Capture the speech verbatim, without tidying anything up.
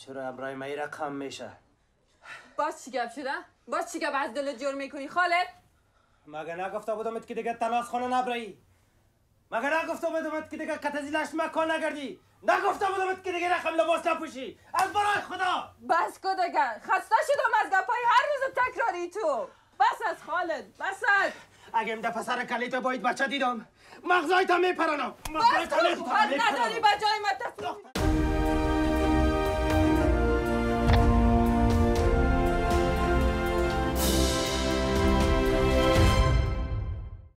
چرا امرای مایی رقم میشه؟ باز چی گپ شده؟ باز چی گپ از دلت جور میکنی خالد؟ مگه نگفته بودمت که دیگه تلاس خانه نبرایی؟ مگه نگفته بودمت که دیگه کتزی لشت مکان نگردی؟ نگفته بودمت که دیگه رقم لباس نپوشی؟ از برای خدا! بس کو دیگه خسته شدم از گپای هر روز تکراری تو. بس از خالد بس از. اگه ام ده پسر کلیتو باید بچه دیدم مغزایتا میپرانم. بس کو نداری به جای ما